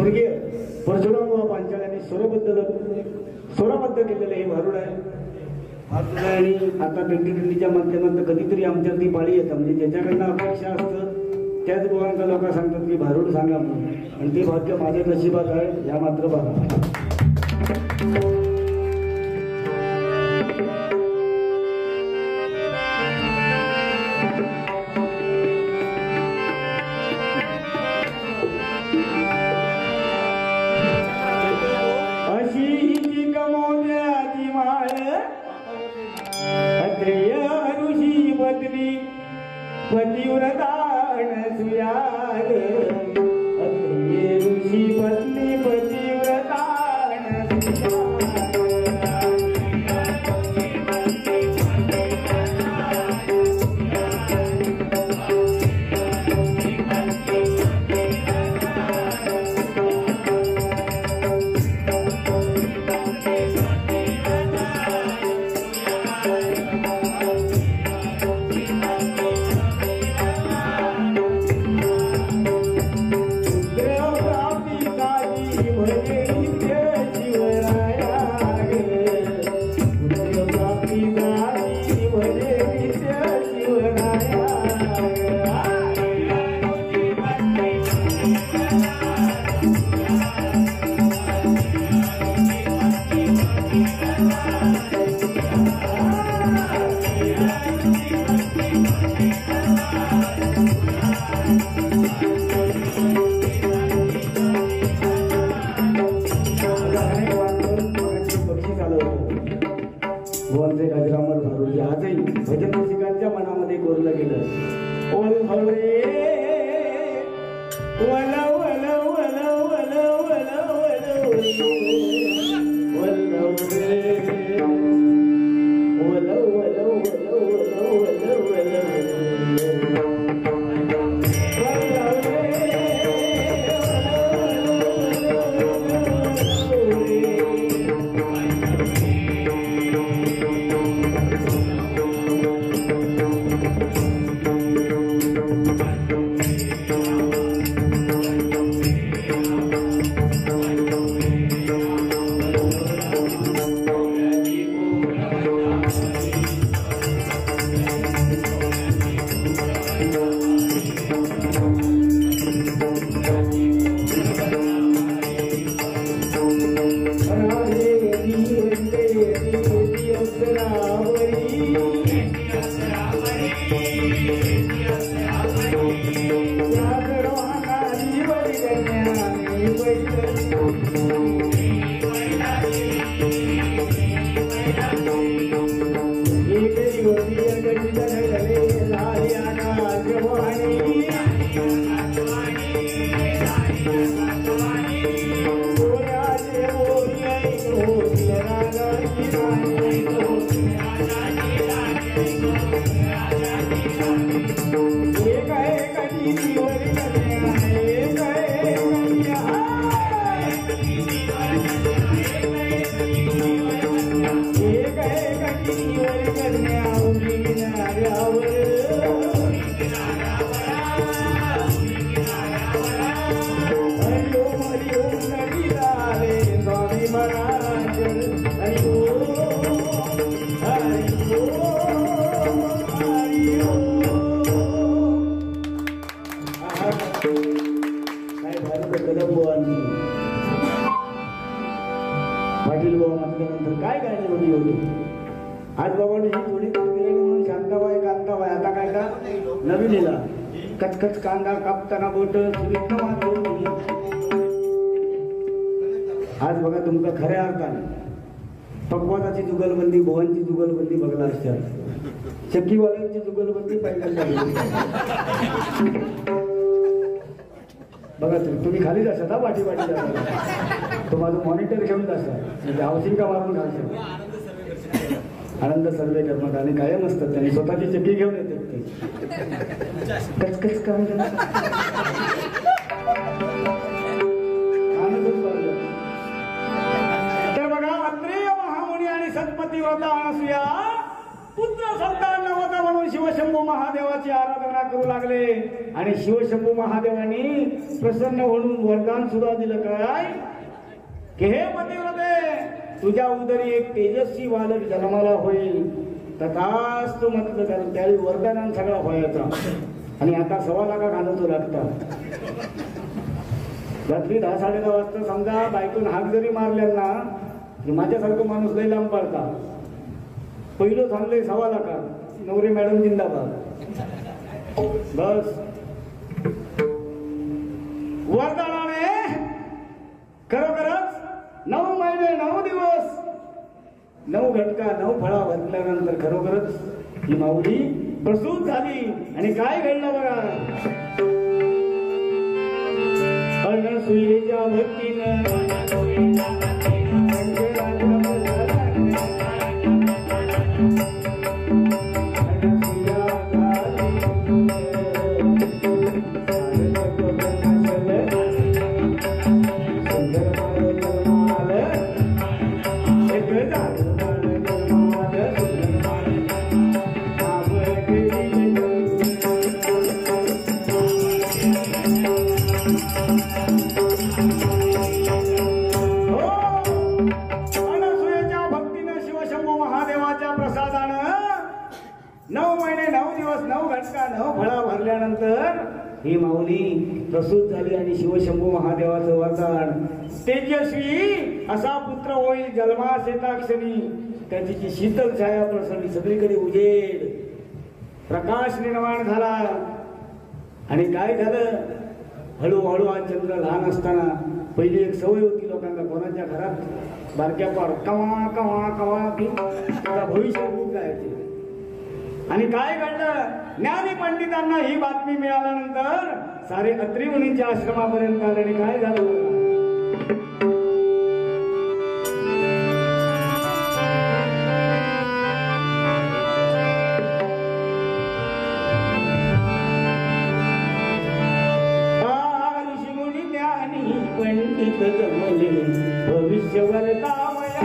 स्वर्गीय परशुराम बाबा पांचाळ्यांनी स्वरबद्ध केलेलं हे भारुड आहे. आणि आता दिंडीच्या माध्यमातून कधीतरी आमच्या ती पाळी येतं, म्हणजे ज्याच्याकडनं अपेक्षा असतं त्याच गोवांचा लोक सांगतात की भारुड सांगा म्हणून, आणि ते भाग्य माझ्या नशिबात आहे. या मात्र बघा पतिव्रता नसुयाग अत्रिये ऋषी पत्नी पतिव्रता आजही भजन रसिकांच्या मनामध्ये कोरलं गेलं. ओल भवरे वल वल वल वल वल वल वल पाटील बाबा म्हटल्यानंतर काय गाणी होती होती. आज बाबांनी ही थोडी म्हणून शांताबाई कांताबाई आता काय का नवीन लिहिला कचकच कांदा कापताना बोट. आज बघा तुमका खऱ्या अर्थाने पकवानाची जुगलबंदी भुवांची जुगलबंदी बघला असतात. चक्कीवाल्यांची जुगलबंदी पहिल्यांदा बघा तुम्ही खाली जाशात हा पाठी पाठी जाता. तो माझं मॉनिटर घेऊन जासा म्हणजे हाऊसिंग का मारून घालशा. आनंद सर्वे करतात आणि कायम असतात त्यांनी स्वतःची चक्की घेऊन येतात ते कचकच काय तर बघा अत्रेय महामुनी आणि सत्पती व्रता अनसूया पुत्र संतान नव्हता म्हणून शिवशंभू महादेवाची आराधना करू लागले. आणि शिवशंभू महादेवानी प्रसन्न होऊन वरदान सुद्धा दिलं काय की हे पतिव्रते तुझ्या उदरी एक तेजस्वी बालक जन्माला होईल तथास्तु म्हटलं कारण त्यावेळी वरदानान सगळा व्हायचा आणि आता 1.25 लाख घालवतो लागतात रात्री 10-10:30 वाजता समजा बायकून हाक जरी मारल्या ना की माझ्यासारखं माणूस लई लांब पडता पहिलं थांबलंय 1.25 लाखात नवरे मॅडम जिंदाबाद बस वरदानाने खरोखरच 9 महिने 9 दिवस 9 घटका 9 फळा भरल्यानंतर खरोखरच ही माऊली प्रसूत झाली आणि काय घडलं बघा अनसुयेच्या भक्तीनं ही माऊली प्रसूत झाली आणि शिवशंभू महादेवाचं वरदान तेजस्वी असा पुत्र होईल जन्मास येता क्षणी त्याची जी शीतल छाया प्रसरली सगळीकडे उजेड प्रकाश निर्माण झाला आणि काय झालं हळूहळू हा चंद्र लहान असताना पहिली एक सवय होती लोकांना कोणाच्या घरात बारक्या पार कवा कवा कवा त्याला भविष्य खूप जायचे आणि काय घडलं ज्ञानी पंडितांना ही बातमी मिळाल्यानंतर सारे अत्री मुनींच्या आश्रमापर्यंत आले आणि काय झालं ऋषी मुनी ज्ञानी पंडित जमले भविष्य वर्तावया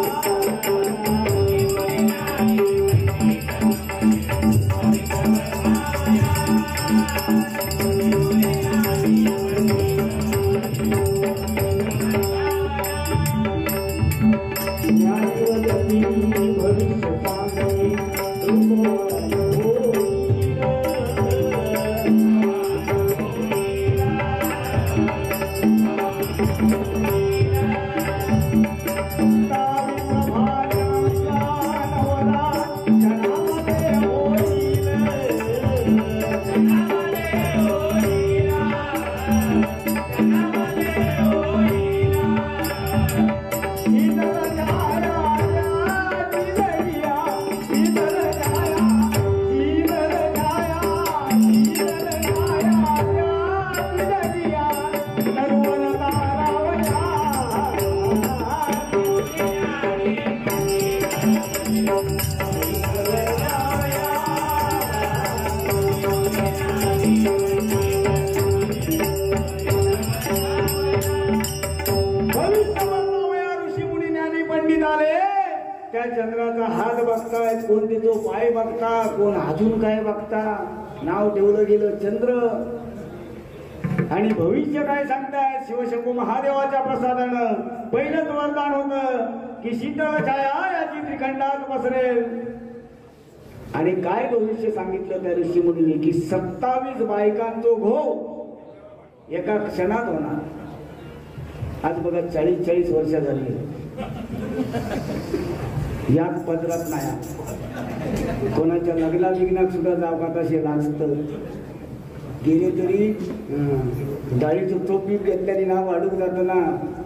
चंद्राचा हात बघताय कोण देतो पाय बघता कोण अजून काय बघता नाव ठेवलं गेलं चंद्र आणि भविष्य काय सांगताय शिवशंभू महादेवाच्या प्रसादानं पहिलंच वरदान होतं की शीतल छाया याची त्रिखंडात पसरेल आणि काय भविष्य सांगितलं त्या ऋषी मुनींनी की 27 बायकांचो घोळ एका क्षणात होणार आज बघा 40-40 वर्ष झाली यात पदरात नाही कोणाच्या लग्ना विग्नात सुद्धा जाव का तसे लाजत गेले तरी डाळीचं चोप बीप घेतल्याने ना वाढूक जात ना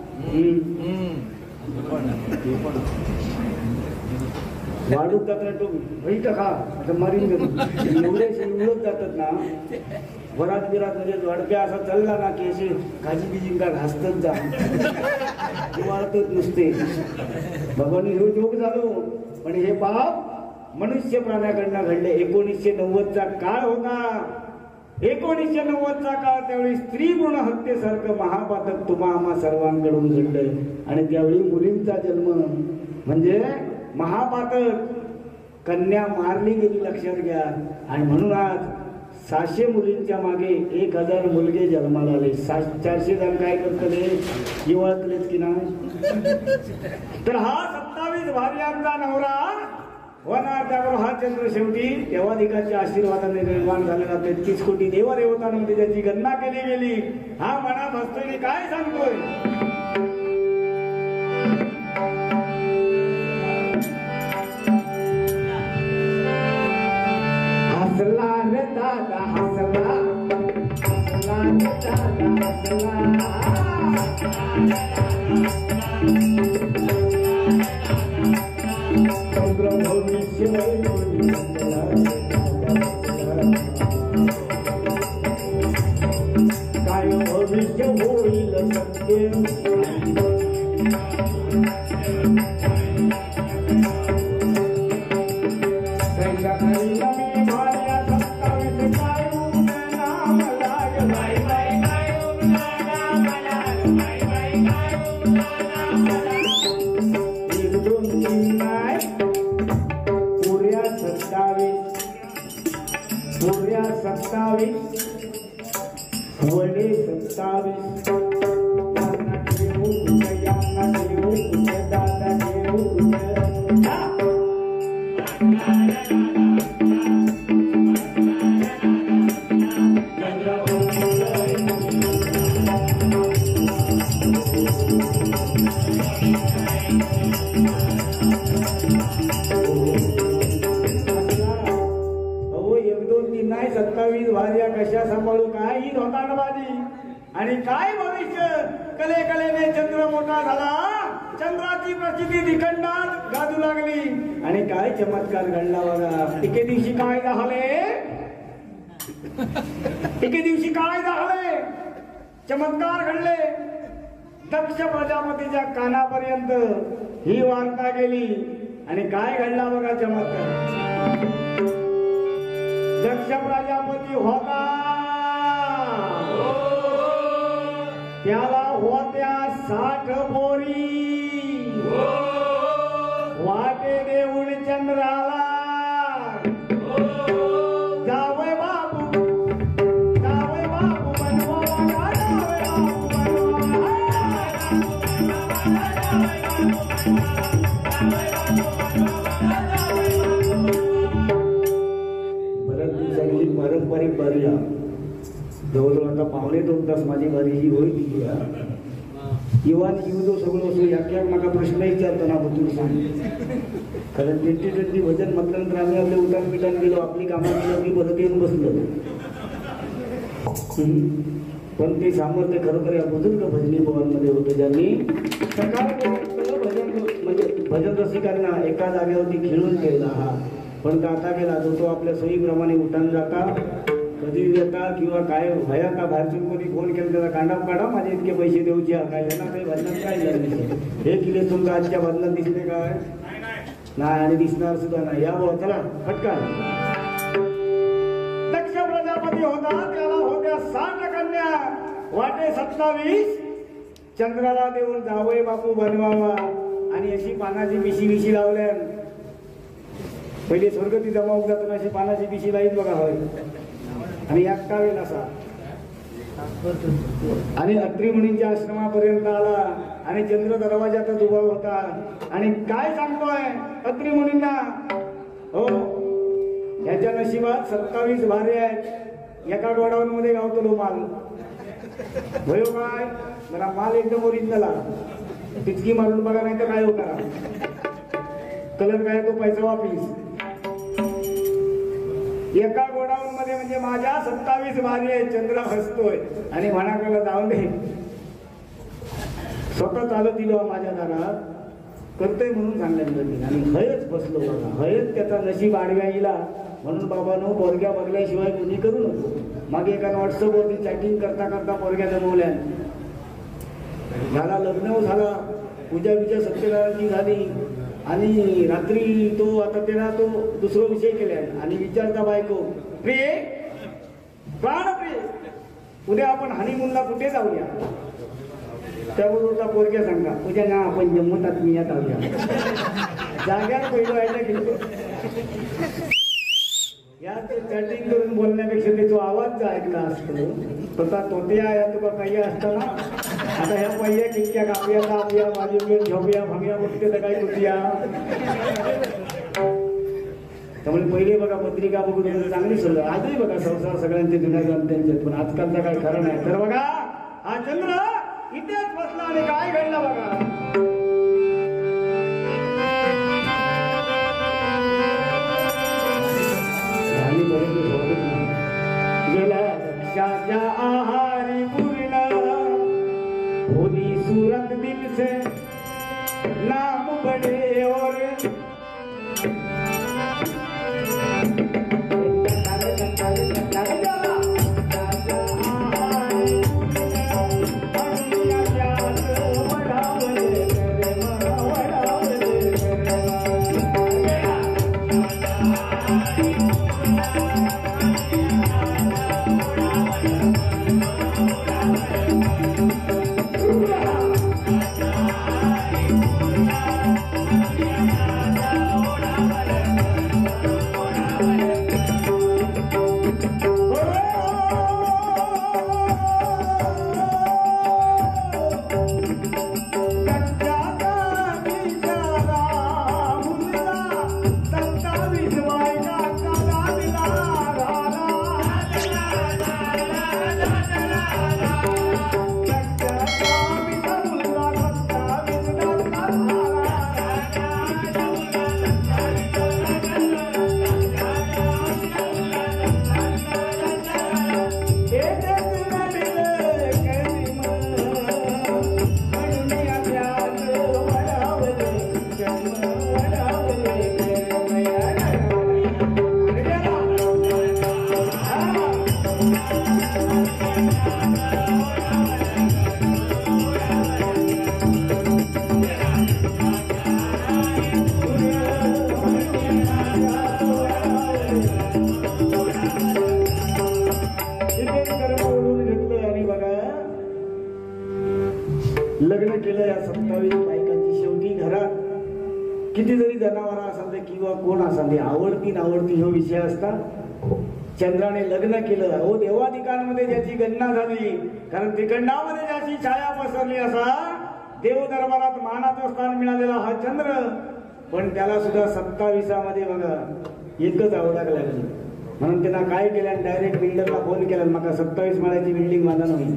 वाढूक जात तो भाई का मारीन एवढे उडत जातात ना वरात बिरात म्हणजे झडप्या असा चालला ना की असे काजी बिजी का घासतच जा वाढतच नुसते भगवानी हे जोग झालो पण हे पाप मनुष्य प्राण्याकडनं घडले 1990चा काळ होता 1990चा काळ त्यावेळी स्त्री भ्रूण हत्येसारखं महापातक तुम्हा आम्हा सर्वांकडून घडलंय आणि त्यावेळी मुलींचा जन्म म्हणजे महापातक कन्या मारली गेली लक्षात घ्या आणि म्हणून आज 600 मुलींच्या मागे 1000 मुलगे जन्माला आले. 400 जण काय करतले हिवाळतलेच की नाही. तर हा 27 भार्यांचा नवरा होणार. त्यावर हा चंद्र शेवटी देवाधिकाच्या आशीर्वादाने निर्माण झालेला 33 कोटी देवदेवतांमध्ये त्याची गणना केली गेली. हा मनात असतोय काय सांगतोय. हसला रे दादा हसला, हसला रे दादा हसला. भविष्य काय भविष्य होईल सत्य. वडे 27 दादा नाही 27 भार्या कशा सांभाळू. काय ही धोताडबाजी आणि काय भविष्य. कले कलेने चंद्र मोठा झाला. चंद्राची प्रचिती दिखंडात गाजू लागली आणि काय चमत्कार घडला बघा. एके दिवशी काय झाले. एके दिवशी काय झाले. चमत्कार घडले. दक्ष प्रजापतीच्या कानापर्यंत ही वार्ता गेली आणि काय घडला बघा चमत्कार. दक्ष प्रजापती होता. त्याला होत्या 60 पोरी. वाटे देऊळ चंद्राला. जावय बापू जावय बापू बनवा. जावय पारंपरिक बारीला जवळजवळ आता 2.5 तास माझी बारी ही होईल. इवान युदो सगळं असो याक्या मला प्रश्न विचारताना होतो सांग. कारण 2020 भजन म्हटल्यानंतर आम्ही आपले उठान पिठान गेलो. आपली कामं केलं की परत येऊन बसलो. पण ते सामर्थ्य खरोखर या बुजुर्ग भजनी भवनमध्ये होतं ज्यांनी सकाळपर्यंत भजन म्हणजे भजन रसिकांना एका जागेवरती खेळून केला. पण आता गेला तो आपल्या सोयीप्रमाणे उठान जाता. कधी येता किंवा काय भया का बाहेरसून कोणी फोन केला त्याला कांडाप काढा माझे इतके पैसे देऊचे. काय ना काही भजनात काय झालं हे किल्ले तुमच्या आजच्या भजनात दिसले काय नाही आणि दिसणार सुद्धा नाही. या बोला चला पटकन. दक्ष प्रजापती होता. त्याला होत्या 60 कन्या. वाटे 27 चंद्राला देऊन जावई बापू बनवावा. आणि अशी पानाची बिशी लावल्या. पहिले स्वर्गती जमा जाताना अशी पानाची बिशी लाईत बघा होय. आणि एकटा वेळ असा आणि अत्री मुनींच्या आश्रमापर्यंत आला आणि चंद्र दरवाजातच उभा होता. आणि काय सांगतोय अत्री मुनींना. हो ह्याच्या नशिबात 27 भार्या आहेत. एका गोडाऊन मध्ये गावतो माल भयो काय मला माल एकदम ओरिजिनल आला. टिचकी मारून बघा नाही तर काय हो करा. कलर काय तो पैसा वापिस. एका गोडाऊन मध्ये म्हणजे माझ्या 27 भार्या आहेत. चंद्र हसतोय आणि म्हणाकडे जाऊन दे स्वतः चालत दिलो माझ्या दारात करतोय म्हणून सांगितलं. आणि हयच बसलो बघा. हयच त्याचा नशीब आडव्या येला. म्हणून बाबांनो पोरग्या बघल्याशिवाय कोणी करू नको. मागे एका व्हॉट्सअपवरती चॅटिंग करता करता पोरग्या जमवल्या. झाला लग्न झाला. पूजा बिजा सत्यनारायणची झाली. आणि रात्री तो आता त्याला तो दुसरा विषय केला आणि विचारता बायको प्रिय प्राण प्रिय उद्या आपण हनीमूनला कुठे जाऊया. त्याबरोबर पोरग्या सांगा उद्या ना आपण जम्मू तात्मियात जाऊया. जाग्यावर पहिलं व्हायला गेलो. या चॅटिंग करून बोलण्यापेक्षा ते जो आवाज ऐकला असतो तसा तोत्या या तुका काही असताना आता ह्या पहिल्या किंक्या कापया तापया माझी झोपया भंग्या बघते तर काय कुठल्या त्यामुळे पहिले बघा पत्रिका बघून चांगली सल्ला आजही बघा संसार सगळ्यांचे जुन्या ग्रंथांचे पण आजकालचा काय खरं नाही तर बघा हा चंद्र इथेच बसला आणि काय घडला बघा गेला दक्षाच्या आहारी पूर्ण होली सूरत दिल से नाम बड़े और लग्न केलं या 27 बायकांची शेवटी घरात किती जरी जनावर असाल किंवा कोण असाल आवडती नावडती हा विषय असता चंद्राने लग्न केलं हो देवाधिकांमध्ये ज्याची गणना झाली कारण त्रिकंडामध्ये ज्याची छाया पसरली असा देव दरबारात मानाचं स्थान मिळालेला हा चंद्र पण त्याला सुद्धा 27मध्ये बघा एकच आवडायला लागली म्हणून त्यांना काय केलं डायरेक्ट बिल्डरला फोन केला मका 27 माळ्याची बिल्डिंग बांधा नाही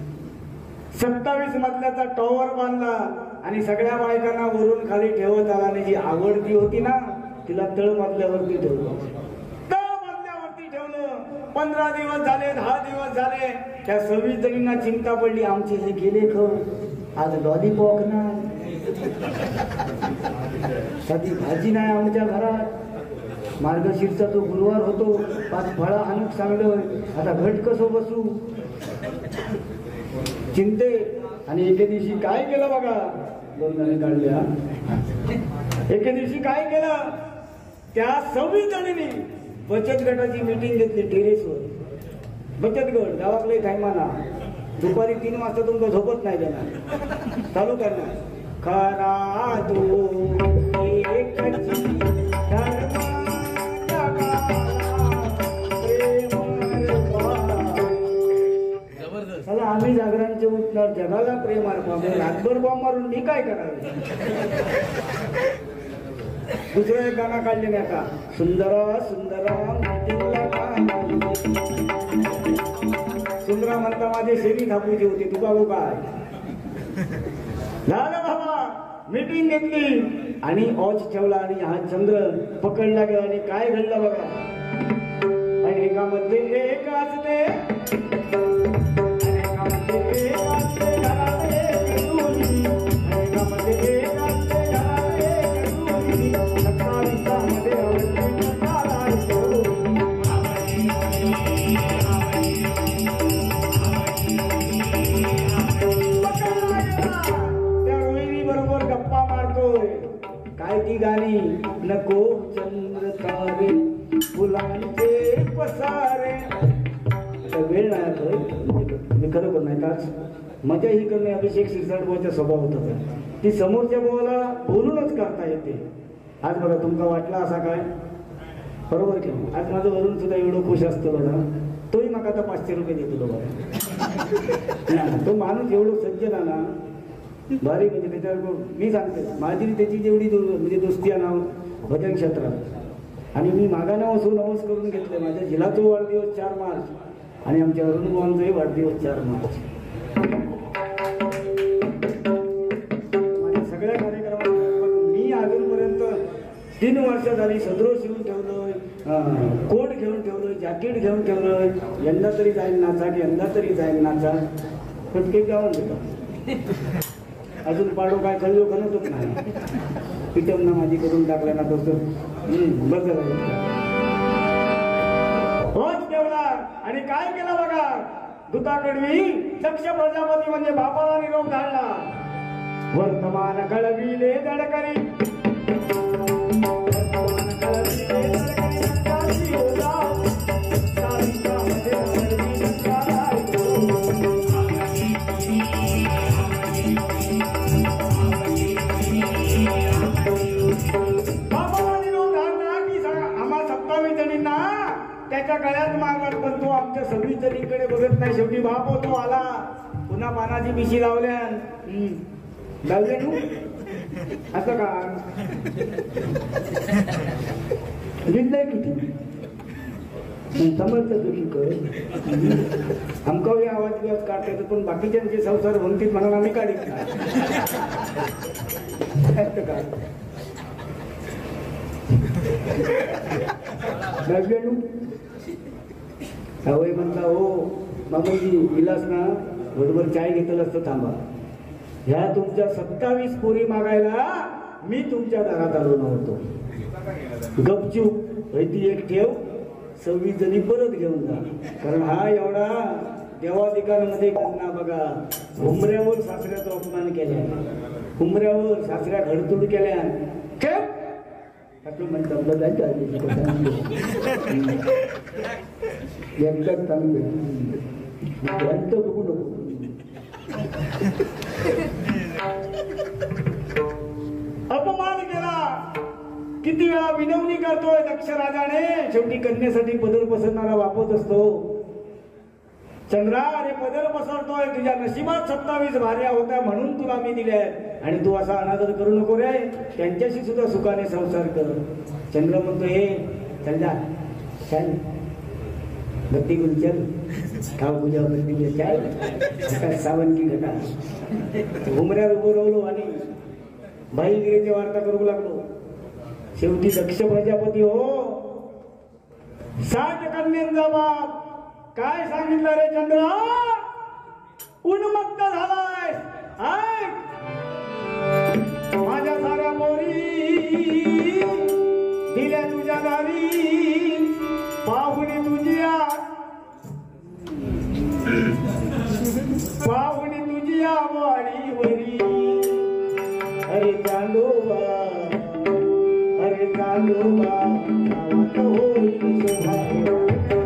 27 मजल्याचा टॉवर बांधला आणि सगळ्या बायकांना वरून खाली ठेवत आला आणि जी आवडती होती ना तिला तळ मजल्यावरती ठेवलं 15 दिवस झाले 10 दिवस झाले त्या 26 जणींना चिंता पडली आमचे हे गेले ख आज लॉलीपॉप नाही कधी भाजी नाही आमच्या घरात मार्गशीर्षचा तो गुरुवार होतो 5 फळा आणून सांगलं आता घट कसं बसू चिंते आणि एके दिवशी काय केलं बघा 2 जणी काढल्या एके दिवशी काय केलं त्या 26 जणींनी बचत गटाची मीटिंग घेतली टेरेसवर बचत गट गावातले टायमाना दुपारी 3 वाजता तुमचं झोपत नाही देणार चालू करणार खरा तू एकची चला आम्ही जागरांचे उठणार जगाला प्रेम अर्पण रातभर बॉम्ब मारून मी काय करावे दुसरं एक गाणं काढले नाही का सुंदरा सुंदरा सुंदरा म्हणता माझे शेरी थापूची होती तू बाबू काय झालं बाबा मीटिंग घेतली आणि ऑच ठेवला आणि हा चंद्र पकडला गेला आणि काय घडलं बघा आणि एकामध्ये एक असते काय ती गाणी नको चंद्र तारे फुलांचे पसारे वेळ नाही मी खरोखर नाही ताच मजा ही करणे अभिषेक शिरसाटबाचा स्वभाव होता ती समोरच्या भावाला बोलूनच करता येते आज बघा तुमका वाटला असा काय बरोबर की आज माझं वरून सुद्धा एवढं खुश असतो ना, तोही मग आता 500 रुपये देतो बघा. तो माणूस एवढं सज्जन ना भारी, म्हणजे त्याच्यावर मी सांगते माझी त्याची जेवढी म्हणजे दोस्ती आहे ना भजन क्षेत्रात. आणि मी मागाने वसून नवस करून घेतलं. माझ्या झिलाचा वाढदिवस 4 मार्च आणि आमच्या अरुणभावांचाही वाढदिवस 4 मार्च. माझ्या सगळ्या कार्यक्रमात मी अजूनपर्यंत 3 वर्ष झाली सदरो शिवून ठेवलोय, कोट घेऊन ठेवलोय, जॅकेट घेऊन ठेवलोय. यंदा तरी जाईल नाचा, यंदा तरी जाईल नाचा. प्रत्येक गावात देतो. अजून पाडो काय कळलो कळतच नाही. पिटमना माझी करून टाकला ना तसं बस होच ठेवला. आणि काय केलं बघा, दुताकडवी दक्ष प्रजापती म्हणजे बापाला निरोप धाडला. वर्तमान कळविले दडकरी, त्याच्या गळ्यात मारणार, पण तो आमच्या 26 जणीकडे बघत नाही. शेवटी बाप होतो आला, पुन्हा पानाची पिशी लावल्या लावले तू असं का लिहिलंय किती समजत तुझी कर आमका आवाज बिवाज काढता येतो, पण बाकीच्यांचे संसार भंगतीत म्हणून आम्ही काढीत काय हवय म्हणता. हो मामाजी इलास ना बरोबर चाय घेतलं असतं. थांबा, ह्या तुमच्या 27 पोरी मागायला मी तुमच्या दारात आलो नव्हतो. गपचूप ती एक ठेव, 26 जणी परत घेऊन जा. कारण हा एवढा देवाधिकारामध्ये गणना बघा. हुमऱ्यावर सासऱ्याचा अपमान केल्या, हुमऱ्यावर सासऱ्या घडतूड केल्या. आपलं म्हणतात एकदाच चांगलं बघू नको. अपमान केला. किती वेळा विनवणी करतोय दक्ष राजाने. शेवटी कन्येसाठी पदर पसरणारा वापरत असतो. चंद्रा अरे पदर पसरतोय, तुझ्या नशिबात 27 भार्या होत्या म्हणून तुला मी दिल्या. आणि तू असा अनादर करू नको रे, त्यांच्याशी सुद्धा सुखाने संसार कर. चंद्र म्हणतो हे चल जा, चल बत्ती गुल चल, खाव पूजा बत्ती चल, सावन की घटा. घुमऱ्यावर उभं राहिलो आणि भाईगिरीची वार्ता करू लागलो. शेवटी दक्ष प्रजापती हो 60 कन्यांचा बाप काय सांगितलं रे चंद्रा, उन्मत्त झालाय. माझ्या साऱ्या मोरी दिल्या तुझ्या दारी, पाहुणी तुझिया पाहुणी तुझिया वाडीवरी. अरे चांदोबा, अरे चांदोबा गावात होईल शोभा.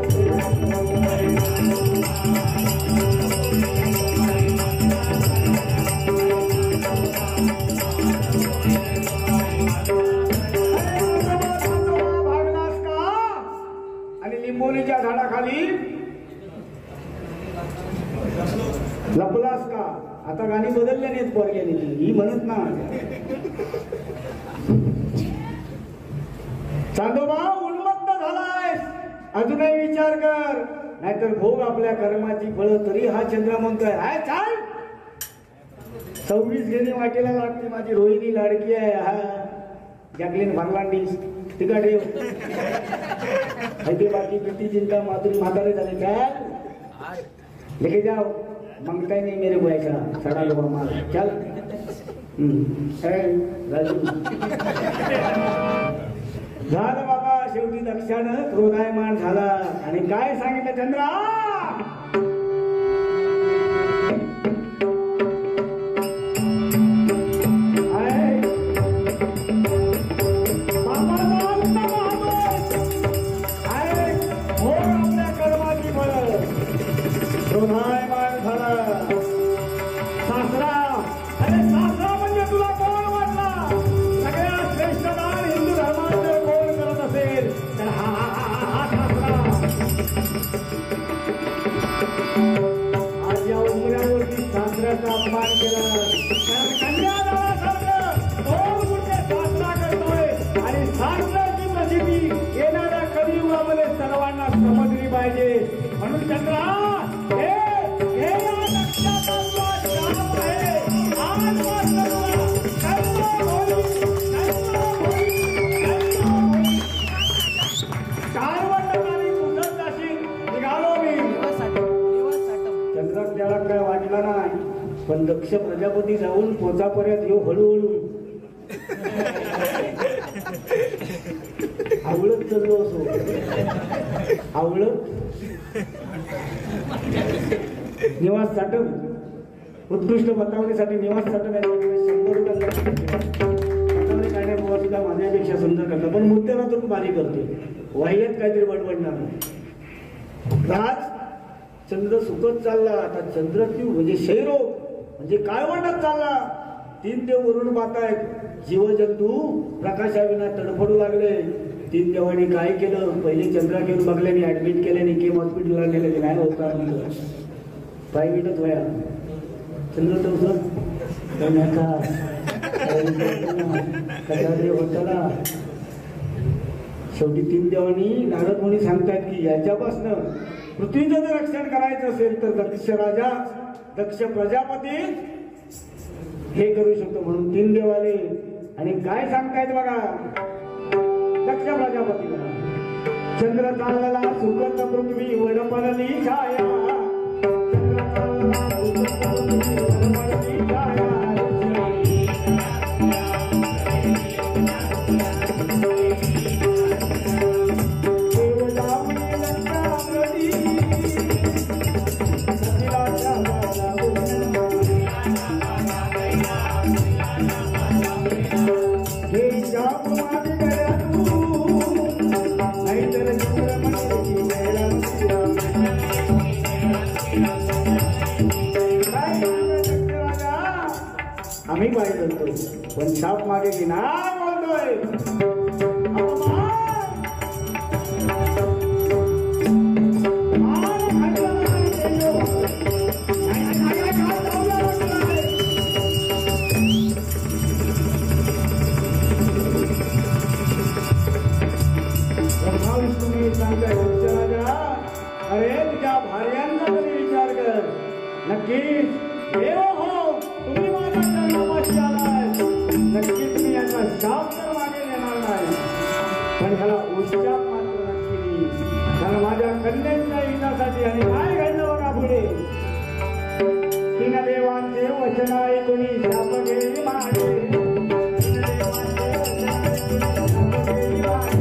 लिंबोनीच्या झाडाखाली लपलास का. आता गाणी बदलल्या नाहीत पोरग्याने, ही म्हणत ना चांदोबा उन्मत्त झालायस, अजूनही विचार कर, नाहीतर भोग आपल्या कर्माची फळं. तरी हा चंद्र म्हणतोय हाय चाल 26 गेली वाटेला लागते. माझी रोहिणी लाडकी आहे. हा जॅकलिन फर्नांडिस तिका ठेव. बाकी बेटी जिनका माधुरी म्हातारे झाले चल लेके जाओ. मांगता ही नहीं मेरे को ऐसा सड़ा लो माल चल. झालं बाबा. शेवटी दक्षानं क्रोधायमान झाला आणि काय सांगितलं चंद्रा, काय वाटला नाही, पण दक्ष प्रजापती जाऊन पोचापर्यंत येऊ हळूहळू आवळत चाललो असो, आवळत निवास साठव उत्कृष्ट बतावणीसाठी निवास साठव ₹100 बतावणी काय नाही बुवा सुद्धा माझ्यापेक्षा सुंदर करतात, पण मुद्द्याला तर बारी करते, वाह्यात काहीतरी बडबडणार नाही. राज चंद्र सुखत चालला, आता चंद्रक्यू म्हणजे क्षयरोग म्हणजे काय वाटत चालला. 3 देव वरून पाहतायत, जीवजंतू प्रकाशाविना तडफडू लागले. 3 देवांनी काय केलं, पहिले चंद्रा घेऊन बघल्याने ऍडमिट केल्याने केम हॉस्पिटलला नेले, नाही होता प्रायव्हेटच वया चंद्र टवसर होताना. शेवटी 3 देवांनी नारद मुनी सांगतायत की याच्यापासनं पृथ्वीचं जर रक्षण करायचं असेल तर दक्ष राजा दक्ष प्रजापती हे करू शकतो. म्हणून 3 देव आले आणि काय सांगतायत बघा दक्ष प्रजापतीला. चंद्र चालला सुखत पृथ्वी वडपडली छाया, चंद्र चालला सुखत पृथ्वी वडपडली छाया. आम्ही पाहिजे करतो पण शाप मागे की नाही बोलतोय. तुम्ही सांगताय राजा, अरे तुझ्या भार्यांचा तरी विचार कर. नक्कीच देव हो, तुम्ही माझ्या चरणापाशी आलाय, नक्कीच मी याचा शाप तर मागे येणार नाही, पण ह्याला उशाप मात्र नक्की. कारण माझ्या कन्यांच्या हितासाठी आणि काय घडलं बघा पुढे. 3 देवांचे वचन ऐकून शाप गेली मागे, 3 देवांचे वचन गेली मागे.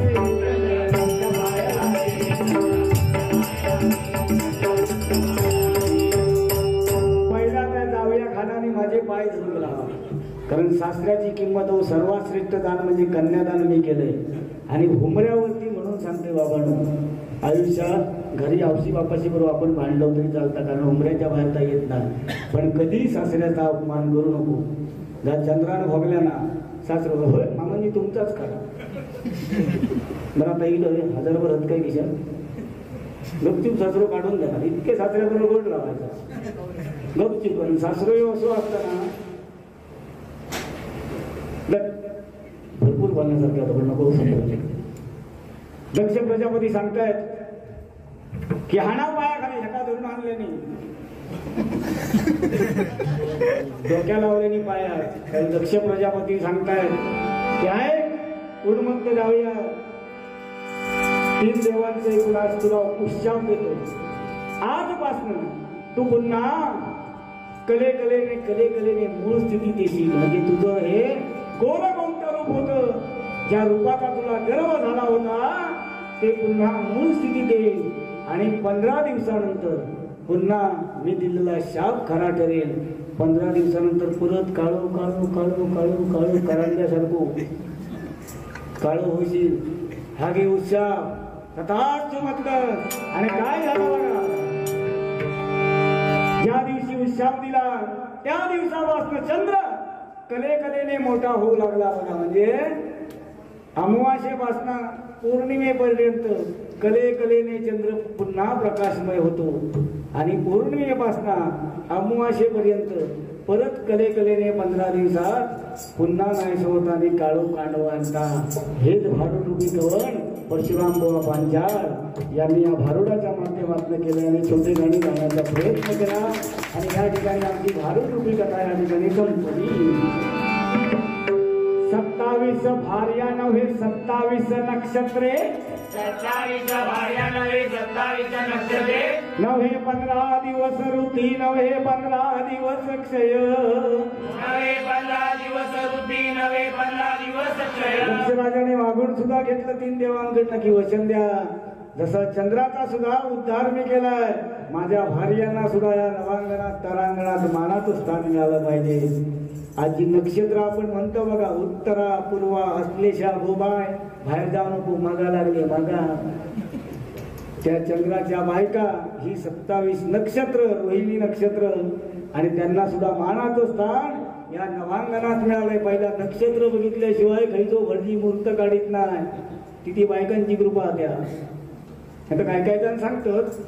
माझे पाय धरून लावा, कारण सासऱ्याची किंमत हो, सर्वात श्रेष्ठ दान म्हणजे कन्यादान मी केलंय. आणि हुमऱ्यावरती म्हणून सांगते बाबांनो, आयुष्यात घरी आवशी बापाशी बरोबर आपण भांडलो तरी चालतं, कारण हुमऱ्याच्या बाहेरता येत नाही, पण कधी सासऱ्याचा अपमान करू नको. जर चंद्रानं भोगल्या ना सासर होय मामांनी तुमचाच करा बरं, आता येईल 1000 हत काय खिशात गपचूप सासरो काढून देणार, इतके सासऱ्याबरोबर गोड लावायचा गपचूप. पण सासरो असो असताना भरपूर बोलण्यासारखे आता पण नको. दक्ष प्रजापती सांगतायत की हाणा पायाखाली ह्याका धरून आणल्याने डोक्या लावल्याने पायात. दक्ष प्रजापती सांगतायत की आहे उन्मत्त जाऊया, 3 देवांचे एकूण आज तुला उच्चार देतो. आजपासून तू पुन्हा कलेने मूळ स्थितीत येशील. म्हणजे तुझं हे गोरगोमट रूप होतं, ज्या रूपाचा तुला गर्व झाला होता ते पुन्हा मूळ स्थितीत येईल. आणि 15 दिवसानंतर पुन्हा मी दिलेला शाप खरा ठरेल. 15 दिवसानंतर परत काळू काळू काळू काळू काळू करांड्यासारखो काळू होशील. हा घे उत्साह तथाच चमत्कार. आणि काय झालं बघा, ज्या दिवशी उत्साह दिला त्या दिवसापासून चंद्र कलेने मोठा होऊ लागला बघा. म्हणजे अमावास्येपासून पौर्णिमेपर्यंत कलेने चंद्र पुन्हा प्रकाशमय होतो. आणि पौर्णिमेपासून अमावास्येपर्यंत परत कलेने 15 दिवसात पुन्हा नाही सोडताना काळू कांडवांचा हेच भारूड कवन परशुराम बुवा पांचाळ यांनी या भारुडाच्या माध्यमातून केले आणि छोटे गाणी गाण्याचा प्रयत्न केला आणि या ठिकाणी आमची भारूड रूपी कथा या ठिकाणी संपली. 27 भार्या नव्हे 27 नक्षत्रे 27 भार्या नव्हे 27 नक्षत्रे नव्हे 15 दिवस ऋती नव्हे 15 दिवस क्षय नव्हे 15 दिवस ऋती नव्हे 15 दिवस क्षय. दक्षराजाने मागून सुद्धा घेतलं 3 देवांकडनं की वचन द्या जसा चंद्राचा सुद्धा उद्धार मी केलाय माझ्या भार्यांना सुद्धा या नवांगणात तरांगणात मानाचं स्थान मिळालं पाहिजे. आज जी नक्षत्र आपण म्हणतो बघा उत्तरा पूर्वा अश्लेषा भूबाय बाहेर जाऊ नको मागा लागले मागा त्या चंद्राच्या बायका ही 27 नक्षत्र रोहिणी नक्षत्र आणि त्यांना सुद्धा मानाचं स्थान या नवांगणात मिळालंय. पहिला नक्षत्र बघितल्याशिवाय खैचो भटजी मूर्त काढीत नाही किती बायकांची कृपा द्या आता काय काय जण सांगतोच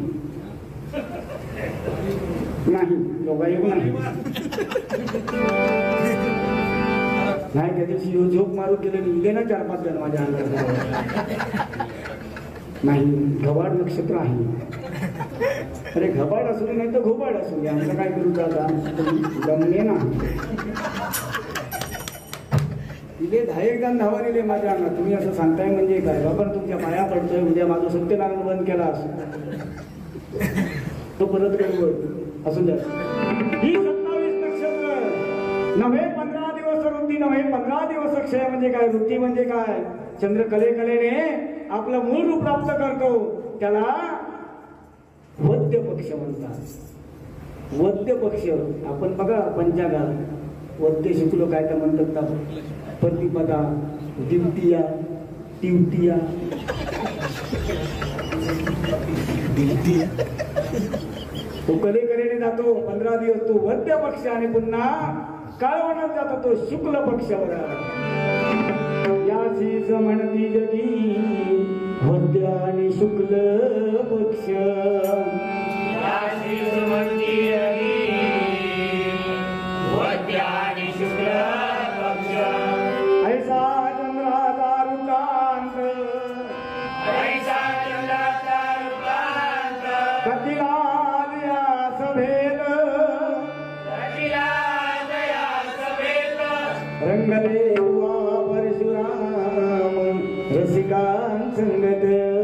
नाही दोघा येऊ नाही नाही त्या दिवशी येऊन झोप मारून गेले निघे ना 4-5 जण माझ्या अंगात नाही घबाड नक्षत्र आहे. अरे घबाड असू दे नाही तर घोबाड असू दे आमचं काय करू आता जमले ना तिथे 10 जण धावा दिले माझ्या अंगात तुम्ही असं सांगताय म्हणजे काय बाबा तुमच्या पाया पडतोय उद्या माझं सत्यनारायण बंद केला असं तो परत करू असू द्या. ही 27 नक्षत्र नव्हे 15 दिवस ऋती नव्हे 15 दिवस क्षय म्हणजे काय ऋती म्हणजे काय चंद्र कलेने आपलं मूळ रूप प्राप्त करतो त्याला वद्य पक्ष म्हणतात. वद्य पक्ष आपण बघा पंचांगात वद्य शुक्ल काय तर म्हणतात प्रतिपदा द्वितीया तिवतिया तो कलेने जातो 15 दिवस तो वद्य पक्ष आणि पुन्हा काळवणात जातो तो शुक्ल पक्षावर याचीच म्हणती जगी वद्य आणि शुक्ल पक्ष याचीच म्हणती जगी वद्य आणि शुक्ल पक्ष ऐसा चंद्राचा वृत्तांत ऐसा चंद्राचा वृत्तांत कथिला भेद रंगले परशुराम रसिकां संगत